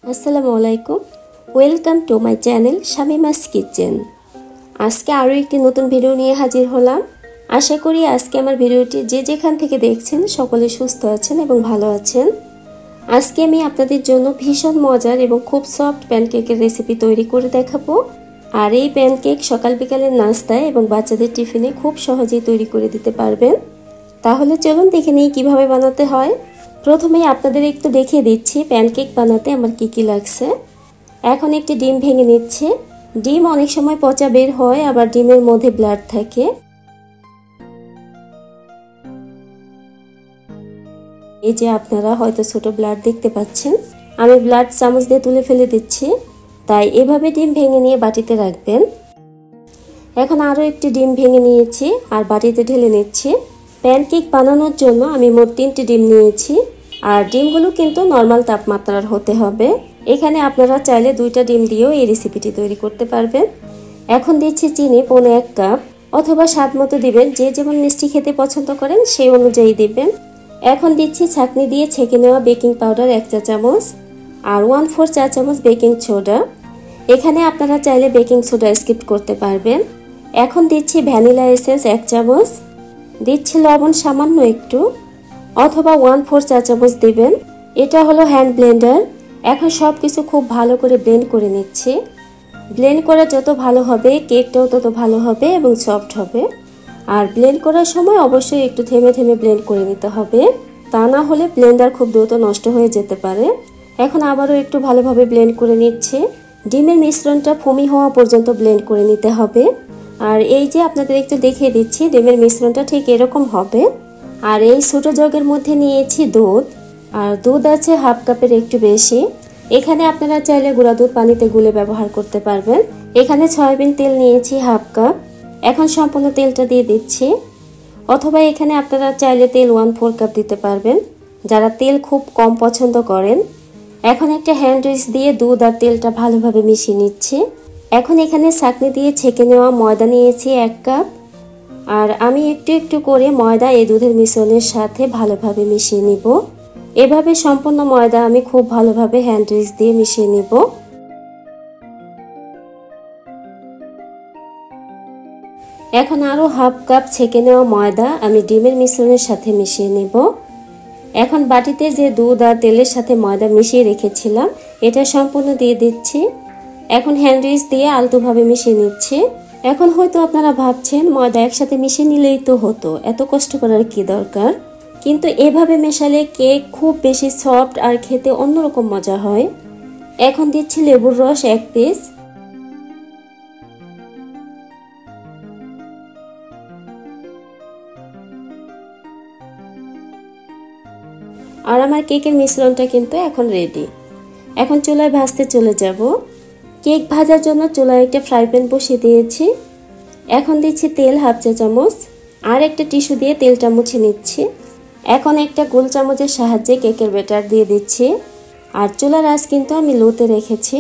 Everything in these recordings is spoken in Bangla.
আসসালামু আলাইকুম, welcome to my channel Shamima's kitchen. আজকে আরও একটি নতুন ভিডিও নিয়ে হাজির হলাম। আশা করি আজকে আমার ভিডিওটি যে যেখান থেকে দেখছেন সকলে সুস্থ আছেন এবং ভালো আছেন। আজকে আমি আপনাদের জন্য ভীষণ মজার এবং খুব সফট প্যানকেকের রেসিপি তৈরি করে দেখাবো। আর এই প্যানকেক সকাল বিকালের নাস্তায় এবং বাচ্চাদের টিফিনে খুব সহজেই তৈরি করে দিতে পারবেন। তাহলে চলুন দেখে নিই কীভাবে বানাতে হয়। প্রথমেই আপনাদের একটু দেখিয়ে দিচ্ছি প্যানকেক বানাতে আমার কি লাগছে। এখন একটি ডিম ভেঙে নিচ্ছে। ডিম অনেক সময় পচা বের হয়, আবার ডিমের মধ্যে ব্লাড থাকে। এই যে আপনারা হয়তো ছোট ব্লাড দেখতে পাচ্ছেন, আমি ব্লাড চামচ দিয়ে তুলে ফেলে দিচ্ছি। তাই এভাবে ডিম ভেঙে নিয়ে বাটিতে রাখবেন। এখন আরও একটি ডিম ভেঙে নিয়েছি আর বাটিতে ঢেলে নিচ্ছি। প্যানকেক বানানোর জন্য আমি মোট 3টি ডিম নিয়েছি। আর ডিমগুলো কিন্তু নর্মাল তাপমাত্রার হতে হবে। এখানে আপনারা চাইলে 2টা ডিম দিয়েও এই রেসিপিটি তৈরি করতে পারবেন। এখন দিচ্ছি চিনি 1.5 কাপ, অথবা স্বাদ মতো দিবেন, যে যেমন মিষ্টি খেতে পছন্দ করেন সেই অনুযায়ী দিবেন। এখন দিচ্ছি ছাঁকনি দিয়ে ছেঁকে নেওয়া বেকিং পাউডার 1 চা চামচ আর 1/4 চা চামচ বেকিং সোডা। এখানে আপনারা চাইলে বেকিং সোডা স্কিপ করতে পারবেন। এখন দিচ্ছি ভ্যানিলা এসেন্স 1 চামচ, দিচ্ছি লবণ সামান্য একটু, অথবা 1/4 চা চামচ দিবেন। এটা হলো হ্যান্ড ব্লেন্ডার। এখন সব কিছু খুব ভালো করে ব্লেন্ড করে নিচ্ছি। ব্লেন্ড করা যত ভালো হবে কেকটাও তত ভালো হবে এবং সফট হবে। আর ব্লেন্ড করার সময় অবশ্যই একটু থেমে থেমে ব্লেন্ড করে নিতে হবে, তা না হলে ব্লেন্ডার খুব দ্রুত নষ্ট হয়ে যেতে পারে। এখন আবারও একটু ভালোভাবে ব্লেন্ড করে নিচ্ছে। ডিমের মিশ্রণটা ফোমি হওয়া পর্যন্ত ব্লেন্ড করে নিতে হবে। আর এই যে আপনাদের একটু দেখিয়ে দিচ্ছি, ডিমের মিশ্রণটা ঠিক এরকম হবে। আর এই ছোটো জগের মধ্যে নিয়েছি দুধ, আর দুধ আছে 1/2 কাপের একটু বেশি। এখানে আপনারা চাইলে গুঁড়া দুধ পানিতে গুলে ব্যবহার করতে পারবেন। এখানে সয়াবিন তেল নিয়েছি 1/2 কাপ। এখন সম্পূর্ণ তেলটা দিয়ে দিচ্ছি, অথবা এখানে আপনারা চাইলে তেল 1/4 কাপ দিতে পারবেন, যারা তেল খুব কম পছন্দ করেন। এখন একটা হ্যান্ড উইস্ক দিয়ে দুধ আর তেলটা ভালোভাবে মিশিয়ে নিচ্ছি। এখন এখানে ছাঁকনি দিয়ে ছেঁকে নেওয়া ময়দা নিয়েছি 1 কাপ। আর আমি একটু একটু করে ময়দা এই দুধের মিশ্রণের সাথে ভালোভাবে মিশিয়ে নিব। এভাবে সম্পূর্ণ ময়দা আমি খুব ভালোভাবে হ্যান্ড উইস্ক দিয়ে মিশিয়ে নিব। এখন আরও 1/2 কাপ ছেঁকে নেওয়া ময়দা আমি ডিমের মিশ্রণের সাথে মিশিয়ে নিব। এখন বাটিতে যে দুধ আর তেলের সাথে ময়দা মিশিয়ে রেখেছিলাম এটা সম্পূর্ণ দিয়ে দিচ্ছি। এখন হ্যান্ড উইস্ক দিয়ে আলতোভাবে মিশিয়ে নিচ্ছি। এখন হয়তো আপনারা ভাবছেন ময়দা একসাথে মিশিয়ে নিলেই তো হতো, এত কষ্ট করার কি দরকার। কিন্তু এভাবে মেশালে কেক খুব বেশি সফট আর খেতে অন্যরকম মজা হয়। এখন দিচ্ছি লেবুর রস 1 পিস। আর আমার কেকের মিশ্রণটা কিন্তু এখন রেডি। এখন চুলায় ভাজতে চলে যাব। কেক ভাজার জন্য চুলায় একটা ফ্রাই প্যান বসিয়ে দিয়েছি। এখন দিচ্ছি তেল 1/2 চা চামচ, আর একটা টিস্যু দিয়ে তেলটা মুছে নিচ্ছি। এখন একটা গোল চামচের সাহায্যে কেকের ব্যাটার দিয়ে দিচ্ছি। আর চুলার আঁচ কিন্তু আমি লোতে রেখেছি।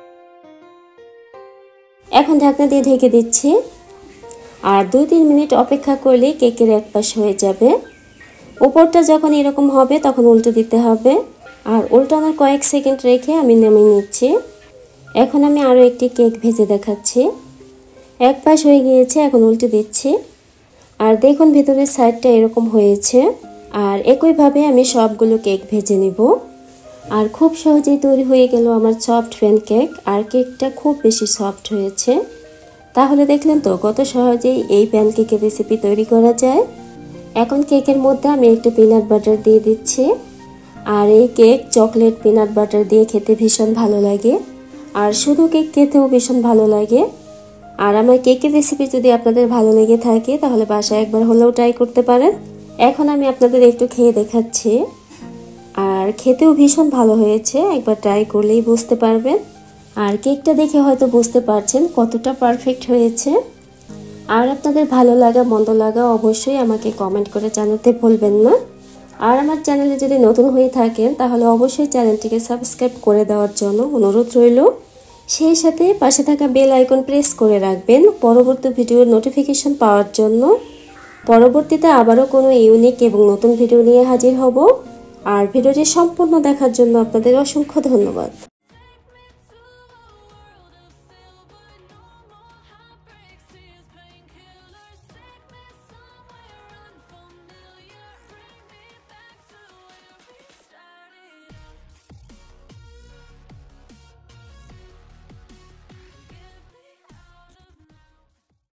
এখন ঢাকনা দিয়ে ঢেকে দিচ্ছি। আর 2-3 মিনিট অপেক্ষা করলে কেকের এক পাশ হয়ে যাবে। উপরটা যখন এরকম হবে তখন উল্টে দিতে হবে। আর উল্টানোর কয়েক সেকেন্ড রেখে আমি নামিয়ে নিচ্ছি। এখন আমি আরও একটি কেক ভেজে দেখাচ্ছি। এক পাশ হয়ে গিয়েছে, এখন উল্টে দিচ্ছি। আর দেখুন ভেতরের সাইডটা এরকম হয়েছে। আর একইভাবে আমি সবগুলো কেক ভেজে নিব। আর খুব সহজেই তৈরি হয়ে গেল আমার সফট প্যানকেক। আর কেকটা খুব বেশি সফট হয়েছে। তাহলে দেখলেন তো কত সহজেই এই প্যানকেকের রেসিপি তৈরি করা যায়। এখন কেকের মধ্যে আমি একটু পিনাট বাটার দিয়ে দিচ্ছি। আর এই কেক চকলেট পিনাট বাটার দিয়ে খেতে ভীষণ ভালো লাগে। আর শুধু কেক খেতেও ভীষণ ভালো লাগে। আর আমার কেকের রেসিপি যদি আপনাদের ভালো লেগে থাকে তাহলে বাসায় একবার হলেও ট্রাই করতে পারেন। এখন আমি আপনাদের একটু খেয়ে দেখাচ্ছি। আর খেতেও ভীষণ ভালো হয়েছে, একবার ট্রাই করলেই বুঝতে পারবেন। আর কেকটা দেখে হয়তো বুঝতে পারছেন কতটা পারফেক্ট হয়েছে। আর আপনাদের ভালো লাগা মন্দ লাগা অবশ্যই আমাকে কমেন্ট করে জানাতে ভুলবেন না। আর আমার চ্যানেলে যদি নতুন হয়ে থাকেন তাহলে অবশ্যই চ্যানেলটিকে সাবস্ক্রাইব করে দেওয়ার জন্য অনুরোধ রইল। সেই সাথে পাশে থাকা বেল আইকন প্রেস করে রাখবেন পরবর্তী ভিডিওর নোটিফিকেশন পাওয়ার জন্য। পরবর্তীতে আবারও কোনো ইউনিক এবং নতুন ভিডিও নিয়ে হাজির হব। আর ভিডিওটি সম্পূর্ণ দেখার জন্য আপনাদের অসংখ্য ধন্যবাদ।